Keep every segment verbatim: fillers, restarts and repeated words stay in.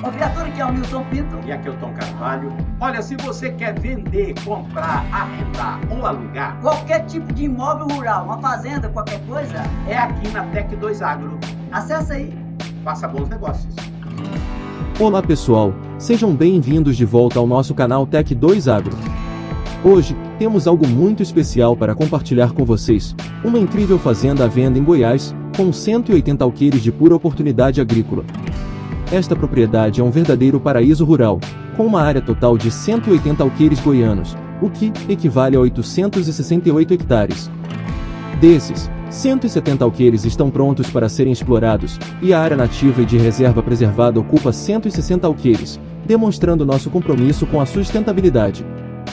Uma viatura que é o Nilson Pinto. E aqui é o Tom Carvalho. Olha, se você quer vender, comprar, arrendar ou alugar qualquer tipo de imóvel rural, uma fazenda, qualquer coisa, é aqui na Tec dois Agro. Acesse aí. Faça bons negócios. Olá pessoal, sejam bem-vindos de volta ao nosso canal Tec dois Agro. Hoje, temos algo muito especial para compartilhar com vocês, uma incrível fazenda à venda em Goiás, com cento e oitenta alqueires de pura oportunidade agrícola. Esta propriedade é um verdadeiro paraíso rural, com uma área total de cento e oitenta alqueires goianos, o que equivale a oitocentos e sessenta e oito hectares. Desses, cento e setenta alqueires estão prontos para serem explorados, e a área nativa e de reserva preservada ocupa cento e sessenta alqueires, demonstrando nosso compromisso com a sustentabilidade.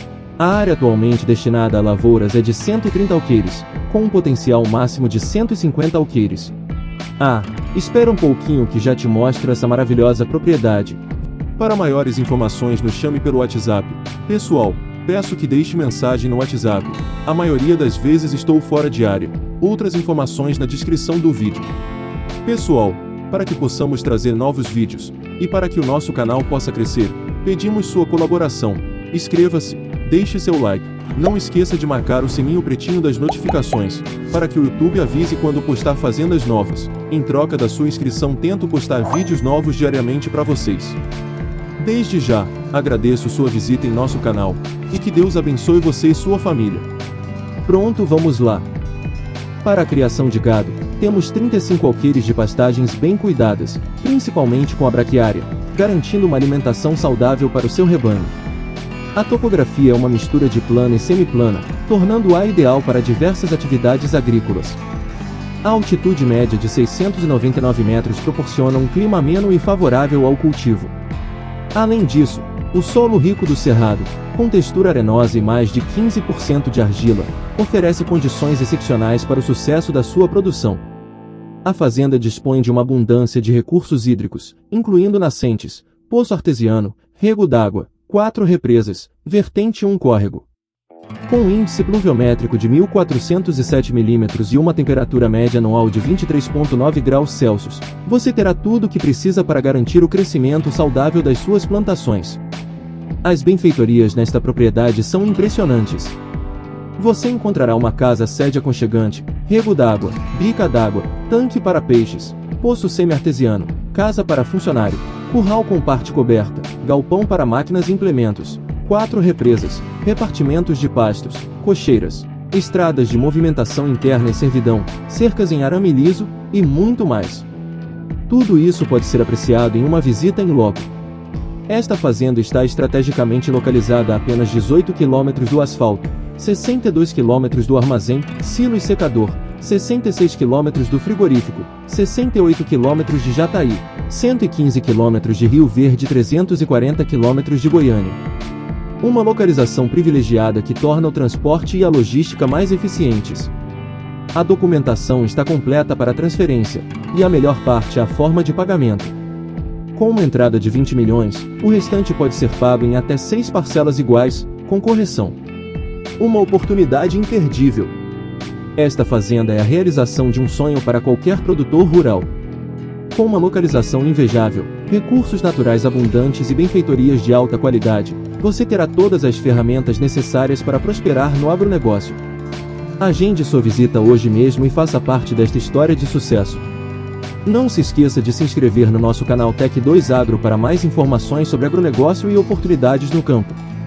A área atualmente destinada a lavouras é de cento e trinta alqueires, com um potencial máximo de cento e cinquenta alqueires. Ah, espera um pouquinho que já te mostro essa maravilhosa propriedade. Para maiores informações nos chame pelo WhatsApp. Pessoal, peço que deixe mensagem no WhatsApp. A maioria das vezes estou fora de área. Outras informações na descrição do vídeo. Pessoal, para que possamos trazer novos vídeos, e para que o nosso canal possa crescer, pedimos sua colaboração. Inscreva-se, deixe seu like, não esqueça de marcar o sininho pretinho das notificações, para que o YouTube avise quando postar fazendas novas. Em troca da sua inscrição tento postar vídeos novos diariamente para vocês. Desde já, agradeço sua visita em nosso canal, e que Deus abençoe você e sua família. Pronto, vamos lá. Para a criação de gado, temos trinta e cinco alqueires de pastagens bem cuidadas, principalmente com a braquiária, garantindo uma alimentação saudável para o seu rebanho. A topografia é uma mistura de plana e semiplana, tornando-a ideal para diversas atividades agrícolas. A altitude média de seiscentos e noventa e nove metros proporciona um clima ameno e favorável ao cultivo. Além disso, o solo rico do cerrado, com textura arenosa e mais de quinze por cento de argila, oferece condições excepcionais para o sucesso da sua produção. A fazenda dispõe de uma abundância de recursos hídricos, incluindo nascentes, poço artesiano, rego d'água, quatro represas, vertente e um córrego. Com um índice pluviométrico de mil quatrocentos e sete milímetros e uma temperatura média anual de vinte e três vírgula nove graus Celsius, você terá tudo o que precisa para garantir o crescimento saudável das suas plantações. As benfeitorias nesta propriedade são impressionantes. Você encontrará uma casa-sede aconchegante, rego d'água, bica d'água, tanque para peixes, poço semi-artesiano, casa para funcionário, curral com parte coberta, galpão para máquinas e implementos, quatro represas, repartimentos de pastos, cocheiras, estradas de movimentação interna e servidão, cercas em arame liso, e muito mais. Tudo isso pode ser apreciado em uma visita em loco. Esta fazenda está estrategicamente localizada a apenas dezoito quilômetros do asfalto, sessenta e dois quilômetros do armazém, silo e secador, sessenta e seis quilômetros do frigorífico, sessenta e oito quilômetros de Jataí, cento e quinze quilômetros de Rio Verde e trezentos e quarenta quilômetros de Goiânia. Uma localização privilegiada que torna o transporte e a logística mais eficientes. A documentação está completa para transferência, e a melhor parte é a forma de pagamento. Com uma entrada de vinte milhões, o restante pode ser pago em até seis parcelas iguais, com correção. Uma oportunidade imperdível. Esta fazenda é a realização de um sonho para qualquer produtor rural. Com uma localização invejável, recursos naturais abundantes e benfeitorias de alta qualidade, você terá todas as ferramentas necessárias para prosperar no agronegócio. Agende sua visita hoje mesmo e faça parte desta história de sucesso. Não se esqueça de se inscrever no nosso canal Tec dois Agro para mais informações sobre agronegócio e oportunidades no campo.